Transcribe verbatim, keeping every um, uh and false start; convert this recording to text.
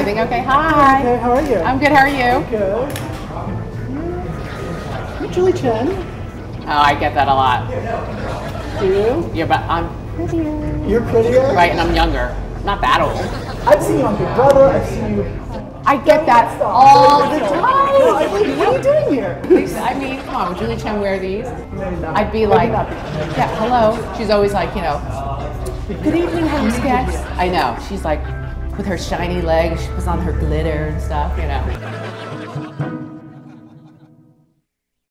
everything okay? Hi. Okay, how are you? I'm good. How are you? Good. You're Julie Chen. Oh, I get that a lot. Do you? You're, but I'm prettier. You're prettier? Right, and I'm younger. Not that old. I've seen you on Big Brother. I've seen you. I get that all the time. No, I think, what are you doing here? I mean, come on, would Julie Chen wear these? I'd be like, yeah, hello. She's always like, you know, good evening, house guests. I know. She's like, with her shiny legs, she puts on her glitter and stuff, you know.